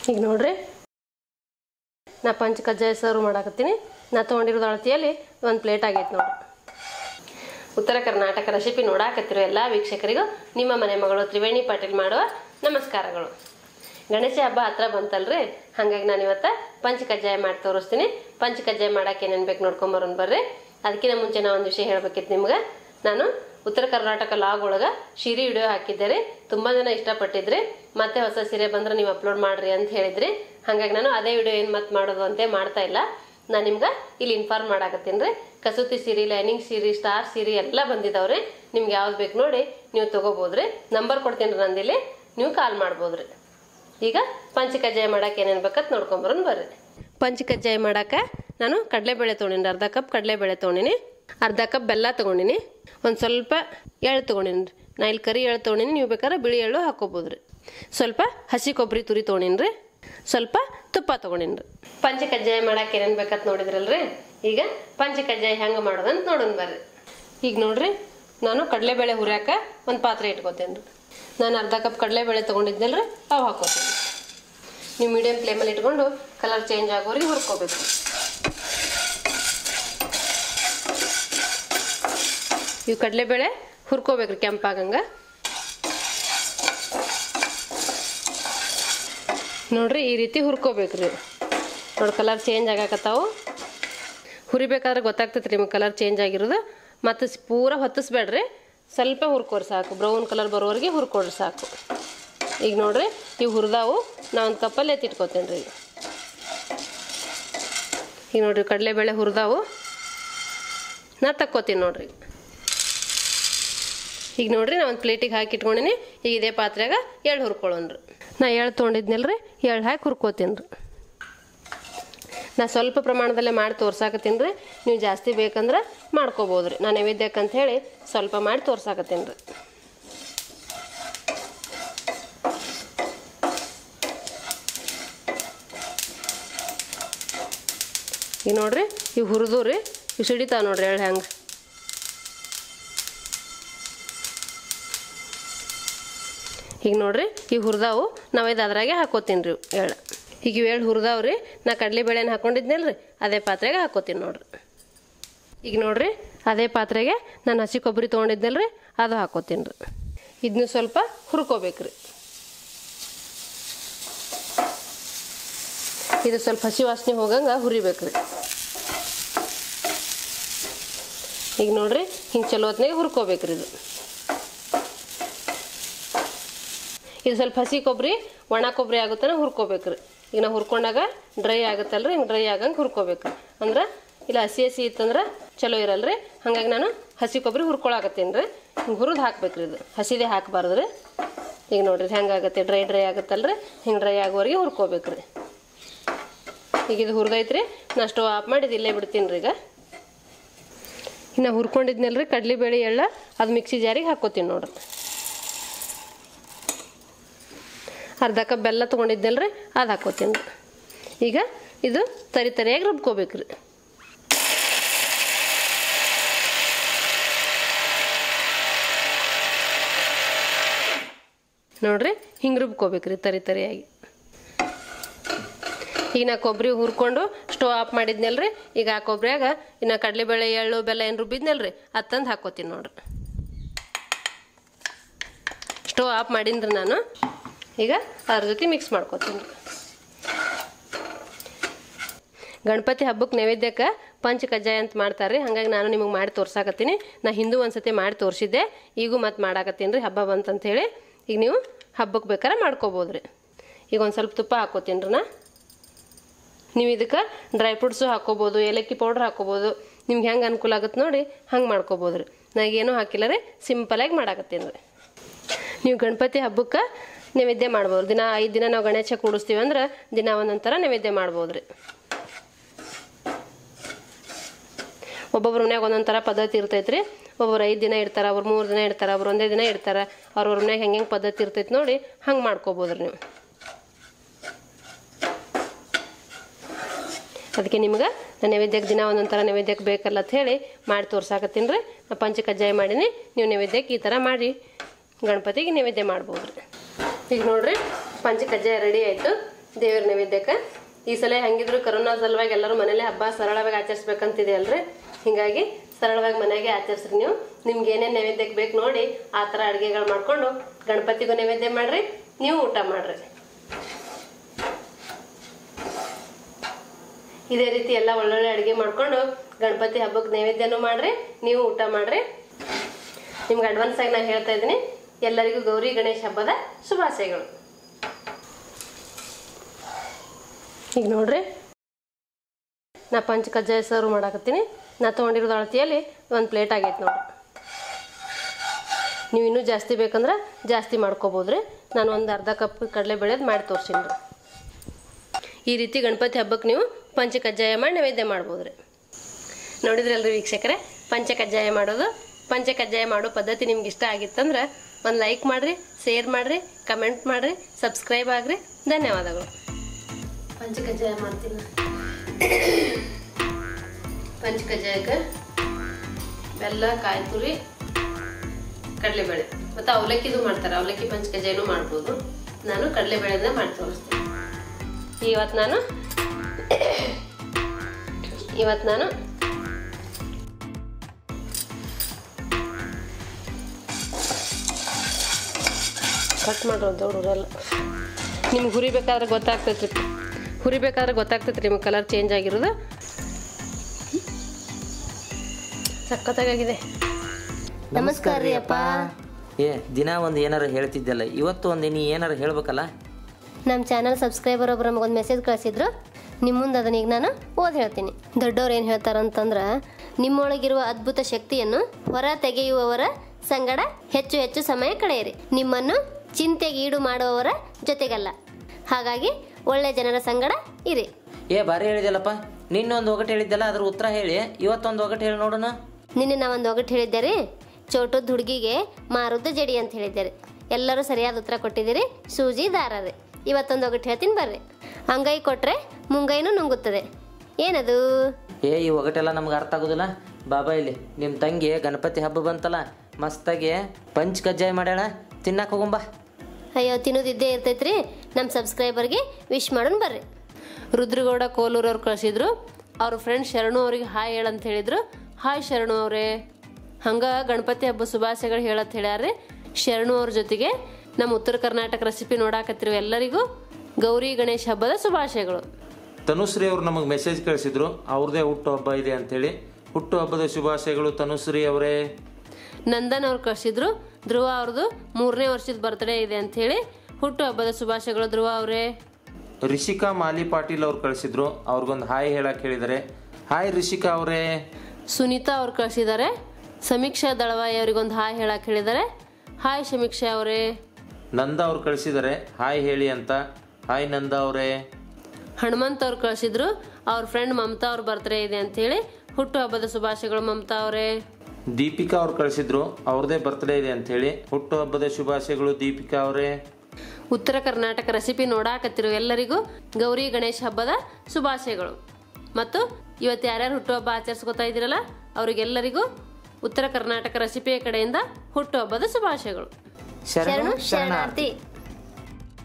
ಈಗ ನೋಡ್ರಿ ನಾ ಪಂಚ ಕಜ್ಜಾಯ ಸರ್ವ್ ಮಾಡಾಕತ್ತೀನಿ. ನಾ ತೊಗೊಂಡಿರೋದು ಅಳತಿಯಲ್ಲಿ ಒಂದು ಪ್ಲೇಟ್ ಆಗೈತೆ ನೋಡಿ. ಉತ್ತರ ಕರ್ನಾಟಕ ರೆಸಿಪಿ ನೋಡಾಕತ್ತಿರೋ ಎಲ್ಲ ವೀಕ್ಷಕರಿಗೂ ನಿಮ್ಮ ಮನೆ ಮಗಳು ತ್ರಿವೇಣಿ ಪಾಟೀಲ್ ಮಾಡುವ ನಮಸ್ಕಾರಗಳು. ಗಣೇಶ ಹಬ್ಬ ಹತ್ರ ಬಂತಲ್ರಿ, ಹಾಗಾಗಿ ನಾನು ಇವತ್ತು ಪಂಚ ಕಜ್ಜಾಯ ಮಾಡಿ ತೋರಿಸ್ತೀನಿ. ಪಂಚ ಕಜ್ಜಾಯ ಮಾಡಕ್ಕೆ ಏನೇನು ಬೇಕು ನೋಡ್ಕೊಂಬರೋಣ ಬರ್ರಿ. ಅದಕ್ಕಿಂತ ಮುಂಚೆ ನಾ ಒಂದು ವಿಷಯ ಹೇಳ್ಬೇಕಿತ್ತು ನಿಮ್ಗೆ. ನಾನು ಉತ್ತರ ಕರ್ನಾಟಕ ಲಾಗ್ ಒಳಗೆ ಸೀರೆ ವಿಡಿಯೋ ಹಾಕಿದ್ದೆ. ತುಂಬ ಜನ ಇಷ್ಟಪಟ್ಟಿದ್ರಿ. ಮತ್ತೆ ಹೊಸ ಸೀರೆ ಬಂದ್ರೆ ನೀವು ಅಪ್ಲೋಡ್ ಮಾಡ್ರಿ ಅಂತ ಹೇಳಿದ್ರಿ. ಹಾಗಾಗಿ ನಾನು ಅದೇ ವಿಡಿಯೋ ಏನು ಮತ್ತೆ ಮಾಡೋದು ಅಂತ ಮಾಡ್ತಾ ಇಲ್ಲ. ನಾನು ನಿಮ್ಗೆ ಇಲ್ಲಿ ಇನ್ಫಾರ್ಮ್ ಮಾಡಾಕತ್ತೀನಿ ರೀ. ಕಸೂತಿ ಸೀರೆ, ಲೈನಿಂಗ್ ಸೀರೆ, ಸ್ಟಾರ್ ಸೀರೆ ಎಲ್ಲ ಬಂದಿದ್ದಾವ್ರಿ. ನಿಮ್ಗೆ ಯಾವ್ದು ಬೇಕು ನೋಡಿ ನೀವು ತೊಗೋಬೋದ್ರಿ. ನಂಬರ್ ಕೊಡ್ತೀನಿ ರೀ ನಂದಿಲ್ಲಿ, ನೀವು ಕಾಲ್ ಮಾಡ್ಬೋದ್ರಿ. ಈಗ ಪಂಚ ಕಜ್ಜಾಯ ಮಾಡಕ್ಕೆ ಏನೇನು ಬೇಕಂತ ನೋಡ್ಕೊಂಬರೋಣ ಬರ್ರಿ. ಪಂಚ ಕಜ್ಜಾಯ ಮಾಡಕ್ಕೆ ನಾನು ಕಡಲೆಬೇಳೆ ತೊಗೊಂಡಿನಿ. ಅರ್ಧ ಕಪ್ ಕಡಲೆಬೇಳೆ ತೊಗೊಂಡಿನಿ, ಅರ್ಧ ಕಪ್ ಬೆಲ್ಲ ತೊಗೊಂಡಿನಿ, ಒಂದು ಸ್ವಲ್ಪ ಎಳ್ಳು ತೊಗೊಂಡಿನಿ ರೀ. ನಾ ಇಲ್ಲಿ ಕರಿ ಎಳ್ಳು ತೊಗೊಂಡಿನಿ, ನೀವು ಬೇಕಾದ್ರೆ ಬಿಳಿ ಎಳ್ಳು ಹಾಕೋಬೋದ್ರಿ. ಸ್ವಲ್ಪ ಹಸಿ ಕೊಬ್ಬರಿ ತುರಿ ತೊಗೊಂಡಿನಿ ರೀ, ಸ್ವಲ್ಪ ತುಪ್ಪ ತೊಗೊಂಡಿನಿ ರೀ. ಪಂಚ ಕಜ್ಜಾಯ ಮಾಡಕ್ಕೆ ಏನೇನು ಬೇಕಂತ ನೋಡಿದ್ರಲ್ರಿ. ಈಗ ಪಂಚ ಕಜ್ಜಾಯ ಹೆಂಗೆ ಮಾಡೋದಂತ ನೋಡೋಣ ಬರ್ರಿ. ಈಗ ನೋಡ್ರಿ, ನಾನು ಕಡಲೆಬೇಳೆ ಹುರಿಯಾಕ ಒಂದು ಪಾತ್ರೆ ಇಟ್ಕೋತೇನೆ ರೀ. ನಾನು ಅರ್ಧ ಕಪ್ ಕಡಲೆಬೇಳೆ ತೊಗೊಂಡಿದ್ನಲ್ರಿ, ಅವು ಹಾಕೋತೀನಿ. ನೀವು ಮೀಡಿಯಮ್ ಫ್ಲೇಮಲ್ಲಿ ಇಟ್ಕೊಂಡು ಕಲರ್ ಚೇಂಜ್ ಆಗೋರಿಗೆ ಹುರ್ಕೋಬೇಕು. ಇವು ಕಡಲೆಬೇಳೆ ಹುರ್ಕೋಬೇಕ್ರಿ ಕೆಂಪಾಗಂಗ. ನೋಡ್ರಿ ಈ ರೀತಿ ಹುರ್ಕೋಬೇಕ್ರಿ. ನೋಡಿ ಕಲರ್ ಚೇಂಜ್ ಆಗಾಕತ್ತಾವು. ಹುರಿಬೇಕಾದ್ರೆ ಗೊತ್ತಾಗ್ತೈತೆ ರೀ ನಿಮ್ಗೆ ಕಲರ್ ಚೇಂಜ್ ಆಗಿರೋದು. ಮತ್ತು ಪೂರ ಹೊತ್ತಿಸ್ಬೇಡ್ರಿ, ಸ್ವಲ್ಪ ಹುರ್ಕೋರಿ ಸಾಕು. ಬ್ರೌನ್ ಕಲರ್ ಬರೋವರೆಗೆ ಹುರ್ಕೊಡ್ರಿ ಸಾಕು. ಈಗ ನೋಡ್ರಿ ಇವು ಹುರಿದಾವು. ನಾ ಒಂದು ಕಪ್ಪಲ್ಲಿ ಎತ್ತಿಟ್ಕೋತೇನೆ ರೀ. ಈಗ ನೋಡ್ರಿ ಕಡಲೆಬೇಳೆ ಹುರಿದಾವು, ನಾ ತಕ್ಕೋತೀನಿ ನೋಡ್ರಿ. ಈಗ ನೋಡ್ರಿ ನಾ ಒಂದು ಪ್ಲೇಟಿಗೆ ಹಾಕಿ ಇಟ್ಕೊಂಡಿನಿ. ಈಗ ಇದೇ ಪಾತ್ರೆಗೆ ಎಳ್ಳು ಹುರ್ಕೊಳ್ಳೋಣ್ರಿ. ನಾ ಎಳ್ಳು ತೊಗೊಂಡಿದ್ನಲ್ರಿ, ಎಳ್ಳು ಹಾಕಿ ಹುರ್ಕೋತೀನಿ ರೀ. ನಾ ಸ್ವಲ್ಪ ಪ್ರಮಾಣದಲ್ಲೇ ಮಾಡಿ ತೋರ್ಸಾಕತ್ತೀನಿ ರೀ. ನೀವು ಜಾಸ್ತಿ ಬೇಕಂದ್ರೆ ಮಾಡ್ಕೋಬೋದ್ರಿ. ನಾನು ನೈವೇದ್ಯಕ್ಕೆ ಅಂತ ಹೇಳಿ ಸ್ವಲ್ಪ ಮಾಡಿ ತೋರ್ಸಾಕತ್ತೀನಿ ರೀ. ಈಗ ನೋಡ್ರಿ ಇವು ಹುರಿದು ರೀ, ಇವು ಸಿಡಿತಾವ ನೋಡ್ರಿ ಎಳ್ಳು ಹೆಂಗೆ. ಈಗ ನೋಡ್ರಿ ಈಗ ಹುರಿದಾವು, ನಾವಿದು ಅದ್ರಾಗೆ ಹಾಕೋತೀನಿ ರೀ ಎಳ್ಳು. ಈಗ ಇವು ಎಳ್ಳು ಹುರಿದಾವ್ರಿ. ನಾ ಕಡಲೆಬೇಳೆನ ಹಾಕೊಂಡಿದ್ನಲ್ರಿ, ಅದೇ ಪಾತ್ರೆಗೆ ಹಾಕೋತೀನಿ ನೋಡ್ರಿ. ಈಗ ನೋಡ್ರಿ ಅದೇ ಪಾತ್ರೆಗೆ ನಾನು ಹಸಿ ಕೊಬ್ಬರಿ ತೊಗೊಂಡಿದ್ನಲ್ರಿ, ಅದು ಹಾಕೋತೀನಿ ರೀ. ಇದನ್ನು ಸ್ವಲ್ಪ ಹುರ್ಕೋಬೇಕ್ರಿ. ಇದು ಸ್ವಲ್ಪ ಹಸಿ ವಾಸನೆ ಹೋಗಂಗೆ ಹುರಿಬೇಕ್ರಿ. ಈಗ ನೋಡ್ರಿ ಹಿಂಗೆ ಚಲೋ ಹೊತ್ನಾಗೆ ಹುರ್ಕೋಬೇಕ್ರಿ. ಇದು ಸ್ವಲ್ಪ ಹಸಿ ಕೊಬ್ಬರಿ ಒಣ ಕೊಬ್ಬರಿ ಆಗುತ್ತಾನೆ ಹುರ್ಕೋಬೇಕ್ರಿ. ಈಗ ನಾವು ಹುರ್ಕೊಂಡಾಗ ಡ್ರೈ ಆಗುತ್ತಲ್ರಿ, ಹಿಂಗೆ ಡ್ರೈ ಆಗಂಗೆ ಹುರ್ಕೋಬೇಕು. ಅಂದ್ರೆ ಇಲ್ಲ ಹಸಿ ಹಸಿ ಇತ್ತಂದ್ರೆ ಚಲೋ ಇರಲ್ರಿ. ಹಾಗಾಗಿ ನಾನು ಹಸಿ ಕೊಬ್ಬರಿ ಹುರ್ಕೊಳಕತ್ತೀನಿ ರೀ. ಹಿಂಗೆ ಹುರಿದು ಹಾಕ್ಬೇಕ್ರಿ. ಇದು ಹಸಿದೇ ಹಾಕಬಾರ್ದು ರೀ. ಈಗ ನೋಡ್ರಿ ಹೆಂಗಾಗತ್ತೆ, ಡ್ರೈ ಆಗುತ್ತಲ್ರಿ, ಹಿಂಗೆ ಡ್ರೈ ಆಗೋವರೆಗೆ ಹುರ್ಕೋಬೇಕ್ರಿ. ಈಗ ಇದು ಹುರಿದೈತ್ರಿ. ನಾ ಸ್ಟವ್ ಆಫ್ ಮಾಡಿದ್ದು ಇಲ್ಲೇ ಬಿಡ್ತೀನಿ ರೀ. ಈಗ ಇನ್ನು ಹುರ್ಕೊಂಡಿದ್ನಲ್ರಿ ಕಡಲೆಬೇಳೆ ಎಳ್ಳ, ಅದು ಮಿಕ್ಸಿ ಜಾರಿಗೆ ಹಾಕೋತೀನಿ ನೋಡ್ರಿ. ಅರ್ಧ ಕಪ್ ಬೆಲ್ಲ ತೊಗೊಂಡಿದ್ನಲ್ರಿ, ಅದು ಹಾಕೋತೀನಿ ರೀ. ಈಗ ಇದು ತರಿಯಾಗಿ ರುಬ್ಕೋಬೇಕ್ರಿ. ನೋಡ್ರಿ ಹಿಂಗೆ ರುಬ್ಕೋಬೇಕ್ರಿ ತರಿಯಾಗಿ. ಈಗ ನಾ ಕೊಬ್ಬರಿ ಹುರ್ಕೊಂಡು ಸ್ಟವ್ ಆಫ್ ಮಾಡಿದ್ನಲ್ರಿ. ಈಗ ಆ ಕೊಬ್ಬರಿಯಾಗ ಇನ್ನು ಕಡಲೆಬೇಳೆ ಎಳ್ಳು ಬೆಲ್ಲ ಏನು ರುಬ್ಬಿದ್ನಲ್ರಿ, ಅದು ತಂದು ಹಾಕೋತೀನಿ ನೋಡ್ರಿ. ಸ್ಟವ್ ಆಫ್ ಮಾಡೀನಿ ನಾನು. ಈಗ ಅದ್ರ ಜೊತೆ ಮಿಕ್ಸ್ ಮಾಡ್ಕೋತೀನಿ ರೀ. ಗಣಪತಿ ಹಬ್ಬಕ್ಕೆ ನೈವೇದ್ಯಕ್ಕೆ ಪಂಚ ಕಜ್ಜಾಯ ಅಂತ ಮಾಡ್ತಾರೆ. ಹಾಗಾಗಿ ನಾನು ನಿಮಗೆ ಮಾಡಿ ತೋರ್ಸಾಕತ್ತೀನಿ. ನಾ ಹಿಂದೂ ಒಂದ್ಸತಿ ಮಾಡಿ ತೋರಿಸಿದ್ದೆ, ಈಗೂ ಮತ್ತೆ ಮಾಡಾಕತ್ತೀನಿ ರೀ. ಹಬ್ಬ ಬಂತಂಥೇಳಿ ಈಗ ನೀವು ಹಬ್ಬಕ್ಕೆ ಬೇಕಾದ್ರೆ ಮಾಡ್ಕೋಬೋದ್ರಿ. ಈಗ ಒಂದು ಸ್ವಲ್ಪ ತುಪ್ಪ ಹಾಕೋತೀನಿ ರೀ. ನೀವು ಇದಕ್ಕೆ ಡ್ರೈ ಫ್ರೂಟ್ಸು ಹಾಕೋಬೋದು, ಏಲಕ್ಕಿ ಪೌಡ್ರ್ ಹಾಕೋಬೋದು. ನಿಮ್ಗೆ ಹೆಂಗೆ ಅನುಕೂಲ ಆಗುತ್ತೆ ನೋಡಿ ಹಂಗೆ ಮಾಡ್ಕೋಬೋದ್ರಿ. ನಾಗೇನೂ ಹಾಕಿಲ್ಲ ರೀ, ಸಿಂಪಲಾಗಿ ಮಾಡಾಕತ್ತೀನಿ ರೀ. ನೀವು ಗಣಪತಿ ಹಬ್ಬಕ್ಕೆ ನೈವೇದ್ಯ ಮಾಡ್ಬೋದು. ದಿನ 5 ದಿನ ನಾವು ಗಣೇಶ ಕೂಡಿಸ್ತೀವಿ ಅಂದ್ರೆ ದಿನ ಒಂದೊಂದು ಥರ ನೈವೇದ್ಯ ಮಾಡ್ಬೋದ್ರಿ. ಒಬ್ಬೊಬ್ರ ಮನ್ಯಾಗ ಒಂದೊಂದು ಥರ ಪದ್ಧತಿ ಇರ್ತೈತ್ರಿ. ಒಬ್ಬರು 5 ದಿನ ಇಡ್ತಾರೆ, ಅವ್ರು 3 ದಿನ ಇಡ್ತಾರೆ, ಅವ್ರು ಒಂದೇ ದಿನ ಇಡ್ತಾರೆ. ಅವ್ರವ್ರ ಮನ್ಯಾಗ ಹೆಂಗೆ ಪದ್ಧತಿ ಇರ್ತೈತೆ ನೋಡಿ ಹಂಗೆ ಮಾಡ್ಕೋಬೋದ್ರಿ ನೀವು. ಅದಕ್ಕೆ ನಿಮ್ಗೆ ನಾನು ನೈವೇದ್ಯಕ್ಕೆ ದಿನ ಒಂದೊಂದು ಥರ ನೈವೇದ್ಯಕ್ಕೆ ಬೇಕಲ್ಲ ಅಂತ ಹೇಳಿ ಮಾಡಿ ತೋರ್ಸಾಕತ್ತೀನಿ ರೀ. ನಾ ಪಂಚ ಕಜ್ಜಾಯ ಮಾಡೀನಿ. ನೀವು ನೈವೇದ್ಯಕ್ಕೆ ಈ ಥರ ಮಾಡಿ ಗಣಪತಿಗೆ ನೈವೇದ್ಯ ಮಾಡ್ಬೋದು ರೀ. ಈಗ ನೋಡ್ರಿ ಪಂಚ ಕಜ್ಜಾಯ ರೆಡಿ ಆಯಿತು. ದೇವ್ರ ನೈವೇದ್ಯಕ್ಕೆ. ಈ ಸಲ ಹೆಂಗಿದ್ರು ಕರೋನಾ ಸಲುವಾಗಿ ಎಲ್ಲರೂ ಮನೇಲಿ ಹಬ್ಬ ಸರಳವಾಗಿ ಆಚರಿಸ್ಬೇಕಂತಿದೆ ಅಲ್ರಿ. ಹಿಂಗಾಗಿ ಸರಳವಾಗಿ ಮನೆಗೆ ಆಚರಿಸ್ರಿ. ನೀವು ನಿಮ್ಗೆ ಏನೇನು ನೈವೇದ್ಯಕ್ಕೆ ಬೇಕು ನೋಡಿ ಆ ಥರ ಅಡುಗೆಗಳು ಮಾಡ್ಕೊಂಡು ಗಣಪತಿಗೂ ನೈವೇದ್ಯ ಮಾಡ್ರಿ, ನೀವು ಊಟ ಮಾಡ್ರಿ. ಇದೇ ರೀತಿ ಎಲ್ಲ ಒಳ್ಳೊಳ್ಳೆ ಅಡುಗೆ ಮಾಡ್ಕೊಂಡು ಗಣಪತಿ ಹಬ್ಬಕ್ಕೆ ನೈವೇದ್ಯನೂ ಮಾಡ್ರಿ, ನೀವು ಊಟ ಮಾಡ್ರಿ. ನಿಮ್ಗೆ ಅಡ್ವಾನ್ಸ್ ಆಗಿ ನಾನು ಹೇಳ್ತಾ ಇದ್ದೀನಿ, ಎಲ್ಲರಿಗೂ ಗೌರಿ ಗಣೇಶ ಹಬ್ಬದ ಶುಭಾಶಯಗಳು. ಈಗ ನೋಡ್ರಿ, ನಾ ಪಂಚ ಕಜ್ಜಾಯ ಸರ್ವ್ ಮಾಡಾಕತ್ತೀನಿ. ನಾ ತೊಗೊಂಡಿರೋದು ಅಳತಿಯಲ್ಲಿ ಒಂದು ಪ್ಲೇಟ್ ಆಗೈತೆ ನೋಡ್ರಿ. ನೀವು ಇನ್ನೂ ಜಾಸ್ತಿ ಬೇಕಂದ್ರೆ ಜಾಸ್ತಿ ಮಾಡ್ಕೋಬೋದ್ರಿ. ನಾನು ಒಂದು ಅರ್ಧ ಕಪ್ ಕಡಲೆಬೇಳೆದು ಮಾಡಿ ತೋರಿಸಿನಿ ರೀ. ಈ ರೀತಿ ಗಣಪತಿ ಹಬ್ಬಕ್ಕೆ ನೀವು ಪಂಚ ಕಜ್ಜಾಯ ಮಾಡಿ ನೈವೇದ್ಯ ಮಾಡ್ಬೋದ್ರಿ. ನೋಡಿದ್ರಲ್ರಿ ವೀಕ್ಷಕರೇ, ಪಂಚ ಕಜ್ಜಾಯ ಮಾಡೋ ಪದ್ಧತಿ ನಿಮ್ಗೆ ಇಷ್ಟ ಆಗಿತ್ತಂದ್ರೆ ಒಂದು ಲೈಕ್ ಮಾಡಿರಿ, ಶೇರ್ ಮಾಡಿರಿ, ಕಮೆಂಟ್ ಮಾಡಿರಿ, ಸಬ್ಸ್ಕ್ರೈಬ್ ಆಗಿರಿ. ಧನ್ಯವಾದಗಳು. ಪಂಚ ಕಜ್ಜಾಯ ಮಾಡ್ತೀನಿ. ಪಂಚ ಕಜ್ಜಾಯಕ್ಕೆ ಬೆಲ್ಲ, ಕಾಯಿ ತುರಿ, ಕಡಲೆಬೇಳೆ ಮತ್ತು ಅವಲಕ್ಕಿದು ಮಾಡ್ತಾರೆ. ಅವಲಕ್ಕಿ ಪಂಚ ಕಜ್ಜಾಯನೂ ಮಾಡ್ಬೋದು. ನಾನು ಕಡಲೆಬೇಳೆನ ಮಾಡಿ ತೋರಿಸ್ತೀನಿ. ಇವತ್ತು ನಾನು ಕಟ್ ಮಾಡೋದು ದೊಡ್ಡಲ್ಲ. ನಿಮ್ಗೆ ಹುರಿಬೇಕಾದ್ರೆ ಗೊತ್ತಾಗ್ತೈತ್ರಿ ನಿಮ್ಗೆ ಕಲರ್ ಚೇಂಜ್ ಆಗಿರೋದು. ಸಖತ್ತಾಗಿದೆ. ನಮಸ್ಕಾರ ರೀ ಅಪ್ಪ. ದಿನ ಒಂದು ಏನಾರು ಹೇಳ್ತಿದ್ದಲ್ಲ, ಇವತ್ತು ಒಂದು ನೀ ಏನಾರು ಹೇಳ್ಬೇಕಲ್ಲ. ನಮ್ಮ ಚಾನಲ್ ಸಬ್ಸ್ಕ್ರೈಬರ್ ಒಬ್ರು ನಮಗೊಂದು ಮೆಸೇಜ್ ಕಳಿಸಿದ್ರು. ನಿಮ್ಮ ಮುಂದೆ ಅದನ್ನ ಈಗ ನಾನು ಓದಿ ಹೇಳ್ತೀನಿ. ದೊಡ್ಡವ್ರು ಏನು ಹೇಳ್ತಾರಂತಂದ್ರೆ, ನಿಮ್ಮೊಳಗಿರುವ ಅದ್ಭುತ ಶಕ್ತಿಯನ್ನು ಹೊರ ತೆಗೆಯುವವರ ಸಂಗಡ ಹೆಚ್ಚು ಹೆಚ್ಚು ಸಮಯ ಕಳೆಯಿರಿ, ನಿಮ್ಮನ್ನು ಚಿಂತೆಗೆ ಈಡು ಮಾಡುವವರ ಜೊತೆಗಲ್ಲ. ಹಾಗಾಗಿ ಒಳ್ಳೆ ಜನರ ಸಂಗಡ ಇರಿ. ಬಾರಿ ಹೇಳಿದಲ್ಲಪ್ಪ. ನಿನ್ನೊಂದು ಒಗಟು ಹೇಳಿದ್ದಲ್ಲ, ಅದ್ರ ಉತ್ತರ ಹೇಳಿ. ಇವತ್ತೊಂದು ಒಗಟು ಹೇಳಿ ನೋಡೋಣ. ನಿನ್ನೆ ನಾವೊಂದು ಒಗಟು ಹೇಳಿದ್ದೆ ರೀ, ಚೋಟದ ಹುಡುಗಿಗೆ ಮಾರುದ್ದ ಜಡಿ ಅಂತ ಹೇಳಿದ್ದಾರೆ. ಎಲ್ಲರೂ ಸರಿಯಾದ ಉತ್ತರ ಕೊಟ್ಟಿದ್ದೀರಿ. ಸೂಜಿ ದಾರ ರೀ. ಇವತ್ತೊಂದು ಒಗಟು ಹೇಳ್ತೀನಿ ಬರ್ರಿ. ಅಂಗೈ ಕೊಟ್ರೆ ಮುಂಗೈನೂ ನುಂಗುತ್ತದೆ, ಏನದು? ಈ ಒಗಟೆಲ್ಲ ನಮ್ಗೆ ಅರ್ಥ ಆಗೋದಿಲ್ಲ. ಬಾಬಾ, ಇಲ್ಲಿ ನಿಮ್ಮ ತಂಗಿ ಗಣಪತಿ ಹಬ್ಬ ಬಂತಲ್ಲ, ಮಸ್ತಾಗಿ ಪಂಚ್ ಕಜ್ಜಾಯ ಮಾಡ್ಯಾಳ, ತಿನ್ನಕ್ಕೆ ಹೋಗುಂಬಾ. ಅಯ್ಯೋ, ತಿನ್ನೋದಿದ್ದೇ ಇರ್ತೈತ್ರಿ. ನಮ್ಮ ಸಬ್ಸ್ಕ್ರೈಬರ್ಗೆ ವಿಶ್ ಮಾಡೋಣ ಬರ್ರಿ. ರುದ್ರಗೌಡ ಕೋಲೂರವ್ರು ಕಳಿಸಿದ್ರು. ಅವ್ರ ಫ್ರೆಂಡ್ ಶರಣು ಅವ್ರಿಗೆ ಹಾಯ್ ಹೇಳಂತ ಹೇಳಿದ್ರು. ಹಾಯ್ ಶರಣು ಅವರೇ. ಹಂಗೆ ಗಣಪತಿ ಹಬ್ಬ ಶುಭಾಶಯಗಳು ಹೇಳತ್ ಹೇಳ್ಯಾರ್ರಿ. ಶರಣು ಅವ್ರ ಜೊತೆಗೆ ನಮ್ಮ ಉತ್ತರ ಕರ್ನಾಟಕ ರೆಸಿಪಿ ನೋಡಾಕತ್ತಿರುವ ಎಲ್ಲರಿಗೂ ಗೌರಿ ಗಣೇಶ ಹಬ್ಬದ ಶುಭಾಶಯಗಳು. ತನುಶ್ರೀ ಅವರು ನಮಗೆ ಮೆಸೇಜ್ ಕಳಿಸಿದ್ರು, ಅವ್ರದೇ ಹುಟ್ಟು ಹಬ್ಬ ಇದೆ ಅಂತೇಳಿ. ಹುಟ್ಟು ಹಬ್ಬದ ಶುಭಾಶಯಗಳು ತನುಶ್ರೀ ಅವರೇ. ನಂದನ್ ಅವ್ರು ಕಳಿಸಿದ್ರು, ಧ್ರುವ ಅವ್ರದ್ದು 3ನೇ ವರ್ಷದ ಬರ್ತ್ಡೇ ಇದೆ ಅಂಥೇಳಿ ಹುಟ್ಟು ಹಬ್ಬದ ಶುಭಾಶಯಗಳು ಧ್ರುವ ಅವರೇ. ರಿಷಿಕಾ ಮಾಲಿ ಪಾಟೀಲ್ ಅವ್ರು ಕಳಿಸಿದ್ರು, ಅವ್ರಿಗೊಂದು ಹಾಯ್ ಹೇಳಕ್ ಹೇಳಿದ್ದಾರೆ. ಹಾಯ್ ರಿಷಿಕಾ ಅವರೇ. ಸುನೀತಾ ಅವ್ರು ಕಳಿಸಿದ್ದಾರೆ. ಸಮೀಕ್ಷಾ ದಳವಾಯಿ ಅವ್ರಿಗೊಂದು ಹಾಯ್ ಹೇಳಕ್ ಹೇಳಿದ್ದಾರೆ. ಹಾಯ್ ಸಮೀಕ್ಷಾ ಅವರೇ. ನಂದ ಅವ್ರು ಕಳಿಸಿದ್ದಾರೆ, ಹಾಯ್ ಹೇಳಿ ಅಂತ. ಹಾಯ್ ನಂದ ಅವರೇ. ಹನುಮಂತ್ ಅವ್ರು ಕಳಿಸಿದ್ರು, ಅವ್ರ ಫ್ರೆಂಡ್ ಮಮತಾ ಅವ್ರ ಬರ್ತ್ಡೇ ಇದೆ ಅಂಥೇಳಿ ಹುಟ್ಟು ಹಬ್ಬದ ಶುಭಾಶಯಗಳು ಮಮತಾ ಅವರೇ. ದೀಪಿಕಾ ಅವ್ರು ಕಳಿಸಿದ್ರು, ಅವ್ರದೇ ಬರ್ತ್ಡೇ ಇದೆ ಅಂಥೇಳಿ ಹುಟ್ಟು ಹಬ್ಬದ ಶುಭಾಶಯಗಳು ದೀಪಿಕಾ ಅವರೇ. ಉತ್ತರ ಕರ್ನಾಟಕ ರೆಸಿಪಿ ನೋಡಾಕತ್ತಿರೋ ಎಲ್ಲರಿಗೂ ಗೌರಿ ಗಣೇಶ ಹಬ್ಬದ ಶುಭಾಶಯಗಳು. ಮತ್ತು ಇವತ್ತು ಯಾರ್ಯಾರು ಹುಟ್ಟುಹಬ್ಬ ಆಚರಿಸ್ಕೊತಾ ಇದ್ದೀರಲ್ಲ ಅವರಿಗೆಲ್ಲರಿಗೂ ಉತ್ತರ ಕರ್ನಾಟಕ ರೆಸಿಪಿಯ ಕಡೆಯಿಂದ ಹುಟ್ಟುಹಬ್ಬದ ಶುಭಾಶಯಗಳು. ಶರಣು ಶರಣಾರ್ಥಿ.